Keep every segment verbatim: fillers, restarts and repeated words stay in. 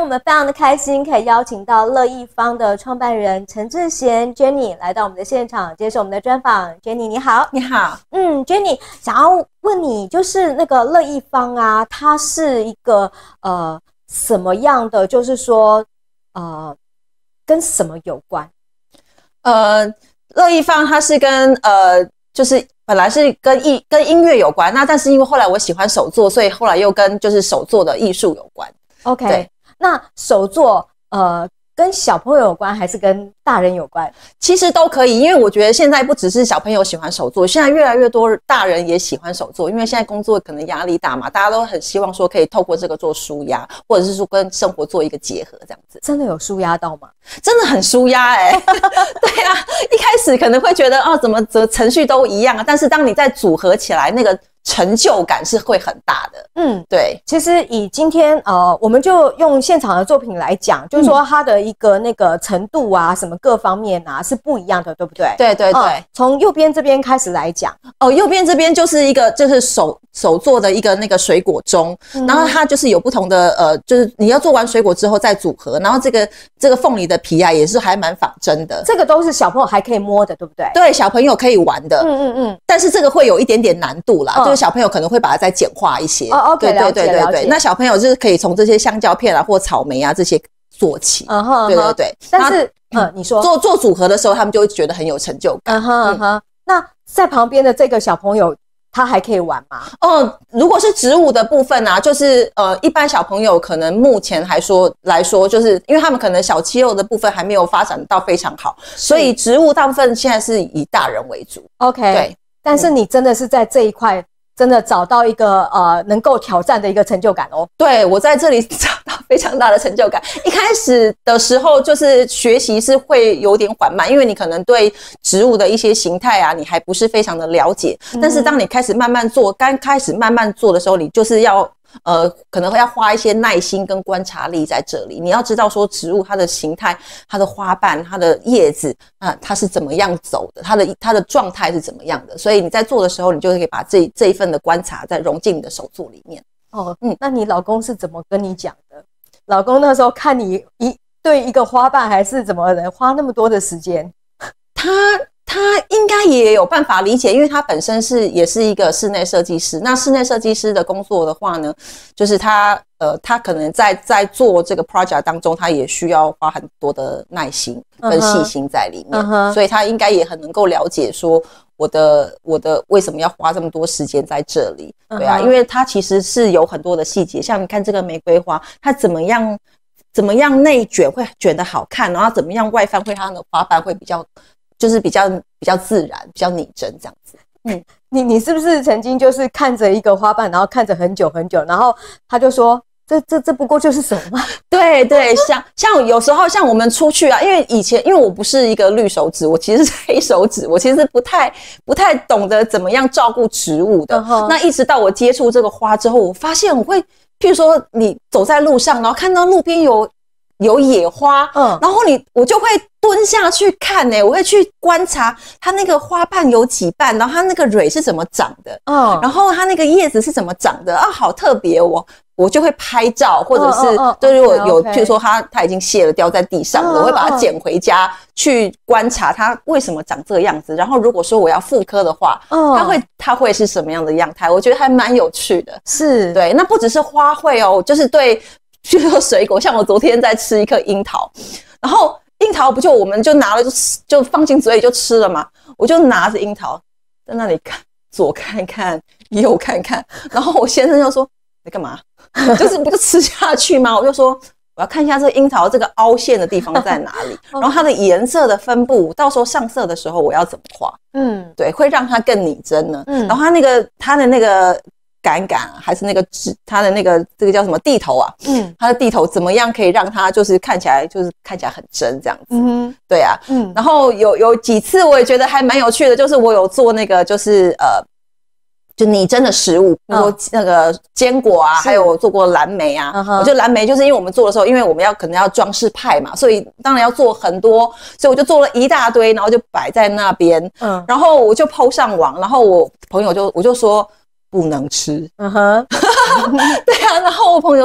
我们非常的开心，可以邀请到乐一方的创办人陈智贤 Jenny 来到我们的现场，接受我们的专访。Jenny 你好。 你好。 嗯 Jenny 想要问你，就是那个乐一方啊，它是一个呃什么样的，就是说呃跟什么有关？ 呃，乐一方它是跟呃就是本来是跟艺跟音乐有关，那但是因为后来我喜欢手作，所以后来又跟就是手作的艺术有关。 OK， 对， 那手作呃跟小朋友有关还是跟大人有关？ 其实都可以，因为我觉得现在不只是小朋友喜欢手作，现在越来越多大人也喜欢手作，因为现在工作可能压力大嘛，大家都很希望说可以透过这个做抒压，或者是说跟生活做一个结合，这样子。 真的有抒压到吗？ 真的很抒压哎，对啊，一开始可能会觉得哦，怎么怎程序都一样啊，但是当你再组合起来，那个成就感是会很大的。嗯，对。 其实以今天呃，我们就用现场的作品来讲，就是说它的一个那个程度啊，什么各方面啊是不一样的，对不对？ 对对对。 从、呃、右边这边开始来讲， 哦，右边这边就是一个就是手手做的一个那个水果钟，嗯、然后它就是有不同的呃，就是你要做完水果之后再组合，然后这个这个凤梨的皮啊也是还蛮仿真的， 这个都是小朋友还可以摸的，对不对？ 对，小朋友可以玩的。嗯嗯嗯。但是这个会有一点点难度啦，嗯、就是小朋友可能会把它再简化一些。 哦 ，OK， 对对对对对。那小朋友就是可以从这些香蕉片啊或草莓啊这些做起。嗯哼，对对对。 但是，嗯，你说做做组合的时候，他们就会觉得很有成就感。嗯哼嗯哼。那在旁边的这个小朋友，他还可以玩吗？ 哦，如果是植物的部分啊，就是呃，一般小朋友可能目前还说来说，就是因为他们可能小肌肉的部分还没有发展到非常好，所以植物大部分现在是以大人为主。 OK， 对。 但是你真的是在这一块真的找到一个呃能够挑战的一个成就感哦。 对，我在这里找到非常大的成就感。一开始的时候就是学习是会有点缓慢，因为你可能对植物的一些形态啊你还不是非常的了解，嗯、但是当你开始慢慢做，刚开始慢慢做的时候，你就是要呃，可能会要花一些耐心跟观察力在这里。你要知道说植物它的形态、它的花瓣、它的叶子啊，它是怎么样走的，它的它的状态是怎么样的。所以你在做的时候，你就可以把这这一份的观察再融进你的手作里面。 哦，嗯，那你老公是怎么跟你讲的？老公那时候看你一对一个花瓣还是怎么能花那么多的时间？ 他。他应该也有办法理解，因为他本身是也是一个室内设计师。那室内设计师的工作的话呢，就是他呃，他可能在在做这个 project 当中，他也需要花很多的耐心跟细心在里面， uh-huh. 所以他应该也很能够了解说我的我的为什么要花这么多时间在这里，对啊， uh-huh. 因为他其实是有很多的细节，像你看这个玫瑰花，它怎么样怎么样内卷会卷得好看，然后怎么样外翻会它的花瓣会比较。就是比较比较自然，比较拟真这样子。 嗯，你你是不是曾经就是看着一个花瓣，然后看着很久很久，然后他就说这这这不过就是手吗？ 对对，像像有时候像我们出去啊，因为以前因为我不是一个绿手指，我其实是黑手指，我其实不太不太懂得怎么样照顾植物的。Uh-huh. 那一直到我接触这个花之后，我发现我会，譬如说你走在路上，然后看到路边有。有野花，嗯，然后你我就会蹲下去看呢、欸，我会去观察它那个花瓣有几瓣，然后它那个蕊是怎么长的，嗯，然后它那个叶子是怎么长的啊，好特别哦，我就会拍照，或者是、嗯嗯、对，如果有譬如说它它已经谢了掉在地上了、嗯，我会把它捡回家、嗯、去观察它为什么长这个样子，然后如果说我要复刻的话，嗯，它会它会是什么样的样态？我觉得还蛮有趣的， 是对，那不只是花卉哦，就是对。譬如说水果，像我昨天在吃一颗樱桃，然后樱桃不就我们就拿了就吃，就放进嘴里就吃了嘛。我就拿着樱桃在那里看，左看看右看看，然后我先生就说：“你干嘛？就是不就吃下去吗？”我就说：“我要看一下这个樱桃这个凹陷的地方在哪里，然后它的颜色的分布，到时候上色的时候我要怎么画？嗯，对，会让它更拟真呢。嗯，然后它那个它的那个。”杆杆还是那个它的那个这个叫什么地头啊？嗯，它的地头怎么样可以让它就是看起来就是看起来很真这样子？嗯，对啊，嗯，然后有有几次我也觉得还蛮有趣的，就是我有做那个就是呃，就拟真的食物，比如说那个坚果啊，还有我做过蓝莓啊。Uh-huh. 我觉得蓝莓就是因为我们做的时候，因为我们要可能要装饰派嘛，所以当然要做很多，所以我就做了一大堆，然后就摆在那边，嗯，然后我就 po 上网，然后我朋友就我就说。不能吃，嗯哼，对啊，然后我朋友就说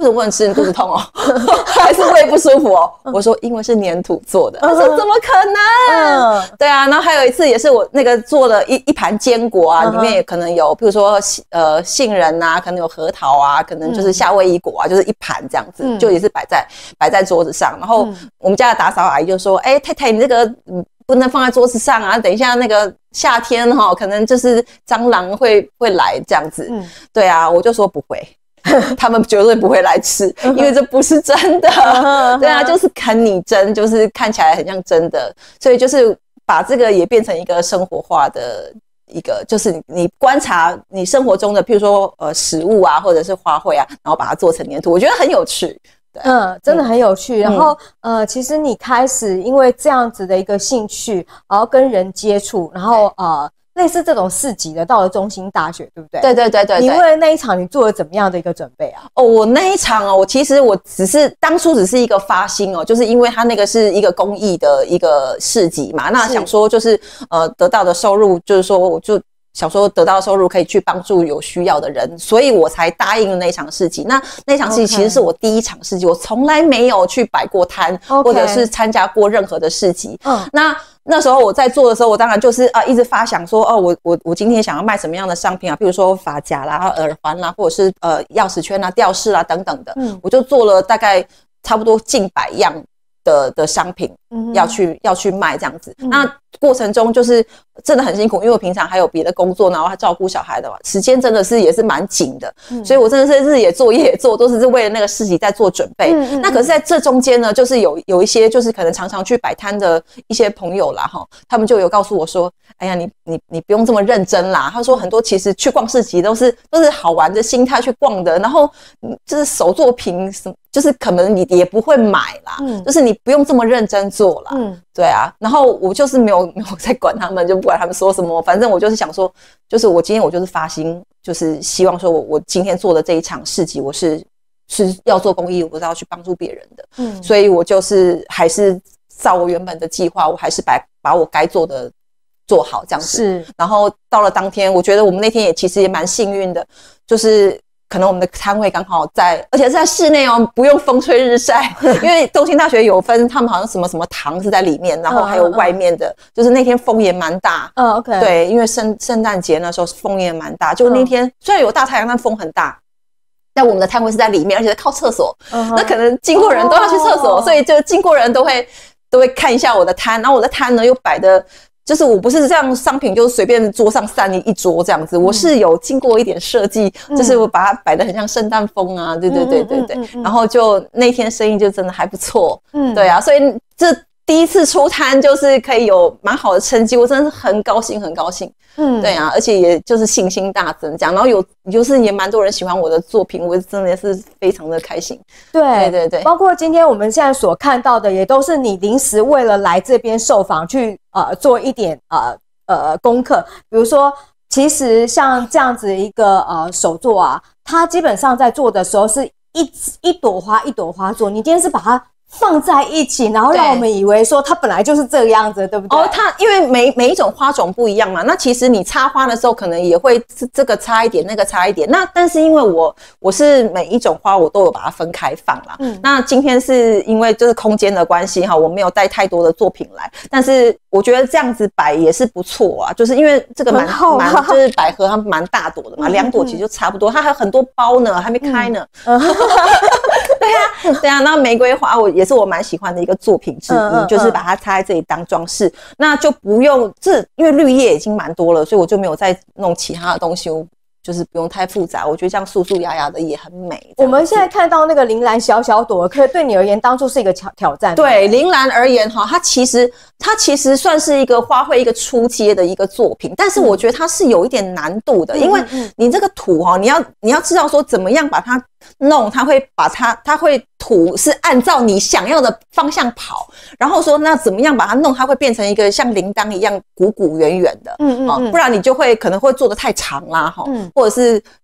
为什么不能吃？你肚子痛哦，还是胃不舒服哦？我说因为是粘土做的。他说怎么可能？嗯、对啊，然后还有一次也是我那个做了一一盘坚果啊，里面也可能有，比如说呃杏仁啊，可能有核桃啊，可能就是夏威夷果啊，就是一盘这样子，嗯、就也是摆在摆在桌子上。然后我们家的打扫阿姨就说：“哎、欸，太太，你这个不能放在桌子上啊，等一下那个夏天哈、喔，可能就是蟑螂会会来这样子。嗯”对啊，我就说不会。他们绝对不会来吃，因为这不是真的。对啊，就是很拟真，就是看起来很像真的，所以就是把这个也变成一个生活化的一个，就是你你观察你生活中的，譬如说呃食物啊，或者是花卉啊，然后把它做成粘土，我觉得很有趣。 嗯，真的很有趣。然后，嗯、呃，其实你开始因为这样子的一个兴趣，然后跟人接触，然后呃。类似这种市集的，到了中兴大学，对不对？ 对对对 对, 对。 你为了那一场，你做了怎么样的一个准备啊？ 哦，我那一场哦，我其实我只是当初只是一个发心哦，就是因为他那个是一个公益的一个市集嘛，那想说就是呃得到的收入，就是说我就想说得到的收入可以去帮助有需要的人，所以我才答应了那一场市集。那那场市集其实是我第一场市集， okay. 我从来没有去摆过摊， okay. 或者是参加过任何的市集。嗯，那。那时候我在做的时候，我当然就是啊，一直发想说，哦，我我我今天想要卖什么样的商品啊？比如说发夹啦、耳环啦，或者是呃钥匙圈啊、吊饰啊等等的。嗯，我就做了大概差不多近百样的的商品，嗯、要去要去卖这样子。嗯、那过程中就是真的很辛苦，因为我平常还有别的工作，然后还照顾小孩的嘛，时间真的是也是蛮紧的。嗯、所以我真的是日也做夜也做，都是为了那个市集在做准备。嗯嗯、那可是在这中间呢，就是有有一些就是可能常常去摆摊的一些朋友啦，哈，他们就有告诉我说，哎呀，你你你不用这么认真啦。他说很多其实去逛市集都是都是好玩的心态去逛的，然后就是手作品什么。就是可能你也不会买啦，嗯、就是你不用这么认真做啦，嗯、对啊。然后我就是没有没有在管他们，就不管他们说什么，反正我就是想说，就是我今天我就是发心，就是希望说我我今天做的这一场市集，我是是要做公益，我是要去帮助别人的，嗯，所以我就是还是照我原本的计划，我还是把把我该做的做好这样子。是，然后到了当天，我觉得我们那天也其实也蛮幸运的，就是。可能我们的摊位刚好在，而且是在室内哦，不用风吹日晒。因为东兴大学有分，他们好像什么什么堂是在里面，然后还有外面的，嗯嗯嗯就是那天风也蛮大。嗯 ，OK， 对，因为圣圣诞节那时候风也蛮大，就那天、嗯、虽然有大太阳，但风很大。但我们的摊位是在里面，而且是靠厕所，嗯、那可能经过人都要去厕所，哦、所以就经过人都会都会看一下我的摊，然后我的摊呢又摆的。就是我不是这样商品，就是随便桌上散一桌这样子，嗯、我是有经过一点设计，嗯、就是我把它摆得很像圣诞风啊，对对对对对，嗯嗯嗯嗯、然后就那天生意就真的还不错，嗯，对啊，所以这第一次出摊就是可以有蛮好的成绩，我真的是很高兴很高兴，嗯，对啊，而且也就是信心大增这样，然后有就是也蛮多人喜欢我的作品，我真的是非常的开心， 对对对对， 包括今天我们现在所看到的，也都是你临时为了来这边受访去。呃，做一点呃呃功课，比如说，其实像这样子一个呃手作啊，它基本上在做的时候是一一朵花一朵花做，你今天是把它放在一起，然后让我们以为说它本来就是这个样子，对不对？ 哦，它因为每每一种花种不一样嘛，那其实你插花的时候可能也会这个插一点，那个插一点。那但是因为我我是每一种花我都有把它分开放啦。嗯，那今天是因为就是空间的关系哈，我没有带太多的作品来，但是我觉得这样子摆也是不错啊，就是因为这个蛮蛮就是百合它蛮大朵的嘛，两、嗯、朵其实就差不多，它还有很多包呢，还没开呢。嗯、对啊，对啊，那玫瑰花我也是我蛮喜欢的一个作品之一，嗯嗯嗯就是把它插在这里当装饰，那就不用这，因为绿叶已经蛮多了，所以我就没有再弄其他的东西，我就是不用太复杂，我觉得这样素素雅雅的也很美。 我们现在看到那个铃兰小小朵，可对你而言当初是一个挑挑战。 对铃兰而言哈，它其实它其实算是一个花卉一个初阶的一个作品，但是我觉得它是有一点难度的，嗯、因为你这个土哈，你要你要知道说怎么样把它弄，它会把它它会土是按照你想要的方向跑，然后说那怎么样把它弄，它会变成一个像铃铛一样鼓鼓圆圆的，嗯嗯嗯、哦，不然你就会可能会做得太长啦哈。嗯或者是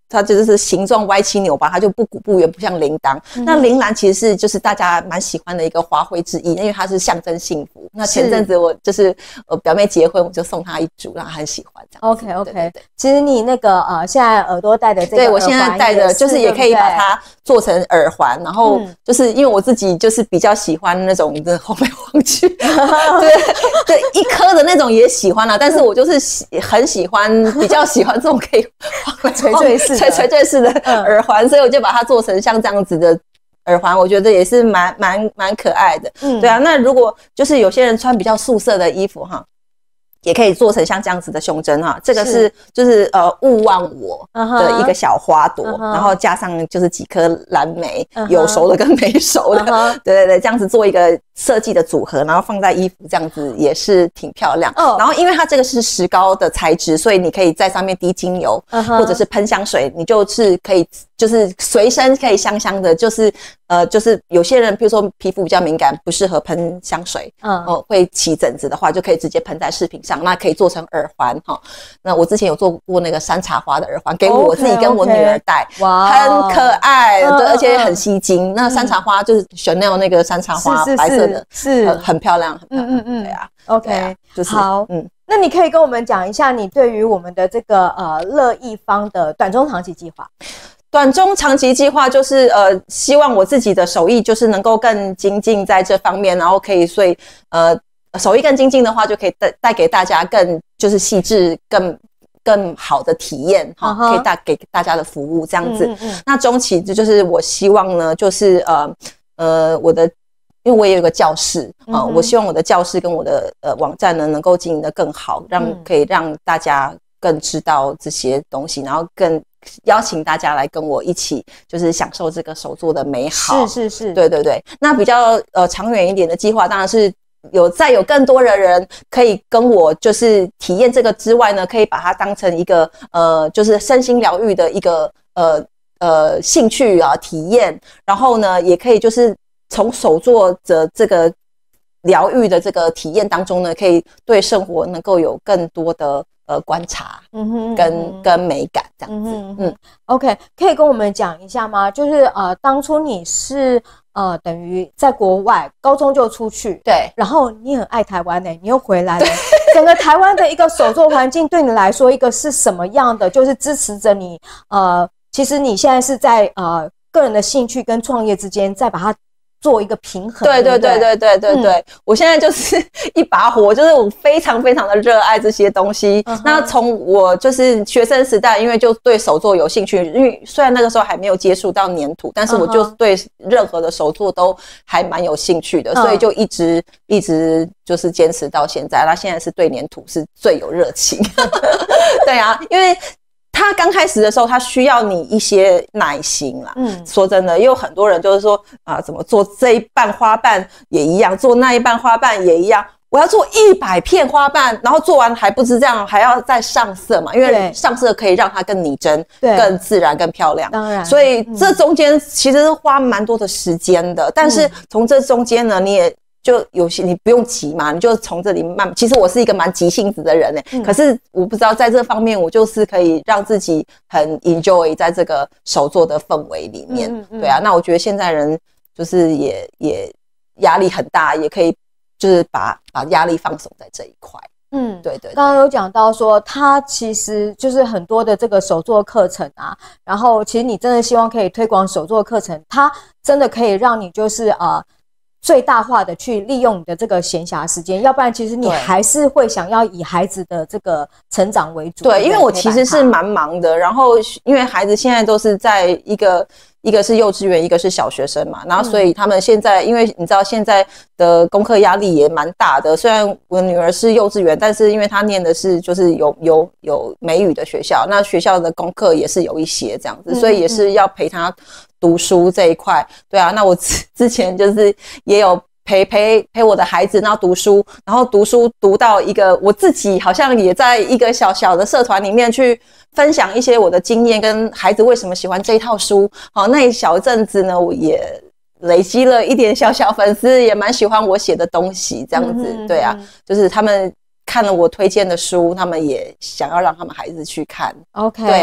它就是形状歪七扭八，它就不鼓不圆，不像铃铛。嗯、那铃兰其实是就是大家蛮喜欢的一个花卉之一，因为它是象征幸福。那前阵子我就是我表妹结婚，我就送她一株，让她很喜欢这样。 OK OK， 对对对，其实你那个呃现在耳朵戴的这个对我现在戴的就是也可以把它做成耳环，然后就是因为我自己就是比较喜欢那种的红梅黄菊，对对，一颗的那种也喜欢啦，但是我就是喜很喜欢比较喜欢这种可以垂坠式垂垂坠式的耳环，嗯、所以我就把它做成像这样子的耳环，我觉得也是蛮蛮蛮可爱的。嗯，对啊，那如果就是有些人穿比较素色的衣服哈，也可以做成像这样子的胸针哈，这个是就是呃勿忘我的一个小花朵， uh-huh. 然后加上就是几颗蓝莓， uh-huh. 有熟的跟没熟的， uh-huh. 对对对，这样子做一个设计的组合，然后放在衣服这样子也是挺漂亮。Oh. 然后因为它这个是石膏的材质，所以你可以在上面滴精油， uh-huh. 或者是喷香水，你就是可以就是随身可以香香的，就是呃就是有些人比如说皮肤比较敏感，不适合喷香水，嗯、uh-huh. 呃，会起疹子的话，就可以直接喷在饰品上。那可以做成耳环哈，那我之前有做过那个山茶花的耳环，给我自己跟我女儿戴，哇， okay, okay. 很可爱，嗯、对，而且很吸睛。嗯、那山茶花就是 Chanel 那个山茶花，是是是白色的，是很很漂亮，很漂亮。嗯嗯嗯，对啊 ，OK， 啊就是好，嗯，那你可以跟我们讲一下你对于我们的这个呃乐意方的短中长期计划。 短中长期计划就是呃，希望我自己的手艺就是能够更精进在这方面，然后可以所以呃。手艺更精进的话，就可以带带给大家更就是细致、更更好的体验哈， uh-huh. 可以带给大家的服务这样子。嗯嗯，那中期就是我希望呢，就是呃呃我的，因为我也有个教室啊、呃，我希望我的教室跟我的呃网站呢能够经营得更好，让可以让大家更知道这些东西，然后更邀请大家来跟我一起，就是享受这个手作的美好。 是是是， 对对对。那比较呃长远一点的计划，当然是。有再有更多的人可以跟我就是体验这个之外呢，可以把它当成一个呃就是身心疗愈的一个呃呃兴趣啊体验，然后呢也可以就是从手作者这个疗愈的这个体验当中呢，可以对生活能够有更多的呃观察，嗯哼，跟跟美感这样子。嗯, 嗯 ，OK， 可以跟我们讲一下吗？就是呃当初你是。呃，等于在国外高中就出去， 对， 然后你很爱台湾呢、欸，你又回来了。整个台湾的一个手作环境对你来说，一个是什么样的？就是支持着你。呃，其实你现在是在呃个人的兴趣跟创业之间，再把它做一个平衡。 对对对对对对对，嗯、我现在就是一把火，就是我非常非常的热爱这些东西。Uh-huh. 那从我就是学生时代，因为就对手作有兴趣，因为虽然那个时候还没有接触到粘土，但是我就对任何的手作都还蛮有兴趣的， uh-huh. 所以就一直一直就是坚持到现在。那现在是对粘土是最有热情。对啊，因为。他刚开始的时候，他需要你一些耐心啦。嗯，说真的，也有很多人就是说啊，怎么做这一半花瓣也一样，做那一半花瓣也一样。我要做一百片花瓣，然后做完还不是这样，还要再上色嘛？因为上色可以让它更拟真、更自然、更漂亮。当然，所以这中间其实是花蛮多的时间的。嗯、但是从这中间呢，你也。就有些你不用急嘛，你就从这里慢。其实我是一个蛮急性子的人哎、欸嗯，可是我不知道在这方面，我就是可以让自己很 enjoy 在这个手作的氛围里面。嗯嗯、对啊，那我觉得现在人就是也也压力很大，也可以就是把把压力放松在这一块。嗯，对 对, 对。 刚刚有讲到说，它其实就是很多的这个手作课程啊，然后其实你真的希望可以推广手作课程，它真的可以让你就是呃。最大化的去利用你的这个闲暇时间，要不然其实你还是会想要以孩子的这个成长为主。 对，因为我其实是蛮忙的，然后因为孩子现在都是在一个一个是幼稚园，一个是小学生嘛，然后所以他们现在、嗯、因为你知道现在的功课压力也蛮大的，虽然我女儿是幼稚园，但是因为她念的是就是有有有美语的学校，那学校的功课也是有一些这样子，所以也是要陪她读书这一块。对啊，那我之前就是也有陪陪陪我的孩子，然后读书，然后读书读到一个我自己好像也在一个小小的社团里面去分享一些我的经验，跟孩子为什么喜欢这一套书。好，那一小阵子呢，我也累积了一点小小粉丝，也蛮喜欢我写的东西，这样子。嗯嗯对啊，就是他们看了我推荐的书，他们也想要让他们孩子去看。 OK， 对啊。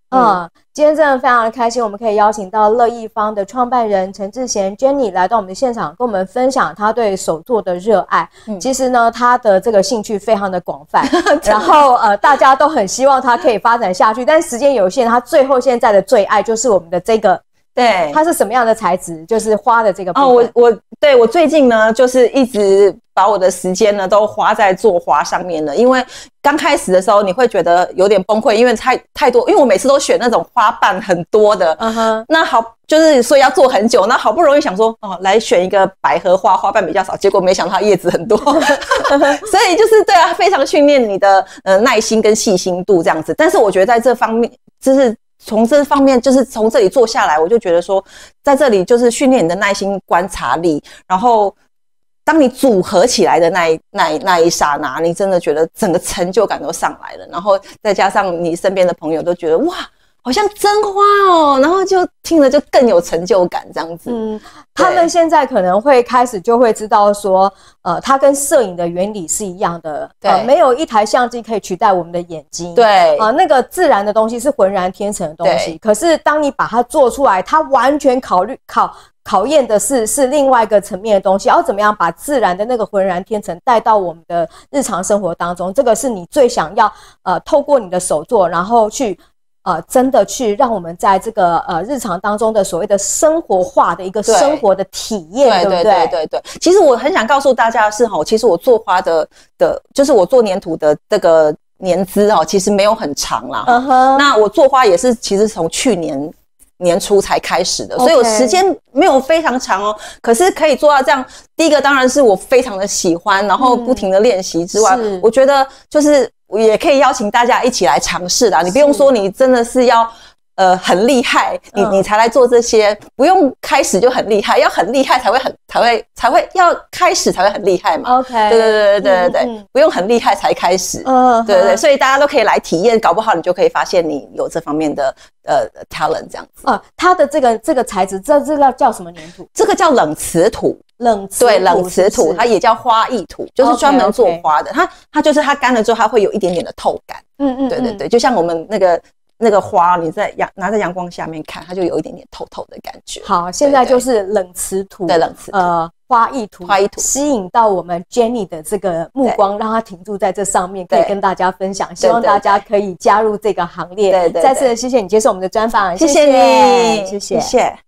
嗯，今天真的非常的开心，我们可以邀请到乐意方的创办人陈志贤 Jenny 来到我们的现场，跟我们分享他对手作的热爱。嗯、其实呢，他的这个兴趣非常的广泛，然后呃，大家都很希望他可以发展下去，但时间有限，他最后现在的最爱就是我们的这个。 对， 它是什么样的材质？就是花的这个部分。 哦，我我对我最近呢，就是一直把我的时间呢都花在做花上面了。因为刚开始的时候，你会觉得有点崩溃，因为太太多，因为我每次都选那种花瓣很多的。嗯哼。那好，就是所以要做很久。那好不容易想说，哦，来选一个百合花，花瓣比较少，结果没想到它叶子很多。所以就是对啊，非常训练你的呃耐心跟细心度这样子。但是我觉得在这方面，就是。从这方面，就是从这里做下来，我就觉得说，在这里就是训练你的耐心、观察力，然后当你组合起来的那一、那一、那一刹那，你真的觉得整个成就感都上来了，然后再加上你身边的朋友都觉得哇，好像真花哦，然后就听了就更有成就感这样子。嗯， 他们现在可能会开始就会知道说，呃，它跟摄影的原理是一样的，对，呃、没有一台相机可以取代我们的眼睛， 对， 啊、呃，那个自然的东西是浑然天成的东西，可是当你把它做出来，它完全考虑考考验的是是另外一个层面的东西，要怎么样把自然的那个浑然天成带到我们的日常生活当中，这个是你最想要呃透过你的手作，然后去。呃，真的去让我们在这个呃日常当中的所谓的生活化的一个生活的体验， 对, 对不对？ 对对对对。其实我很想告诉大家的是哈，其实我做花的的，就是我做黏土的这个年资哦，其实没有很长啦。嗯哼。那我做花也是，其实从去年年初才开始的， okay. 所以我时间没有非常长哦。可是可以做到这样，第一个当然是我非常的喜欢，然后不停的练习之外，嗯、我觉得就是。我也可以邀请大家一起来尝试啦，你不用说你真的是要呃很厉害，你你才来做这些，不用开始就很厉害，要很厉害才会很才会才会要开始才会很厉害嘛。OK， 对对对对对对对，嗯嗯不用很厉害才开始。嗯，对对对，所以大家都可以来体验，搞不好你就可以发现你有这方面的呃 talent 这样子。 啊，它的这个这个材质，这这个叫什么粘土？ 这个叫冷瓷土。 冷瓷土对冷瓷土，它也叫花艺土，就是专门做花的。Okay, okay. 它它就是它干了之后，它会有一点点的透感。嗯嗯，对对对，就像我们那个那个花，你在阳拿在阳光下面看，它就有一点点透透的感觉。 好，现在就是冷瓷土， 对冷瓷土，呃， 花艺土， 花艺土吸引到我们 Jenny 的这个目光，让它停驻在这上面，可以跟大家分享。希望大家可以加入这个行列。对对对，再次谢谢你接受我们的专访， 谢谢你， 谢谢。 谢谢。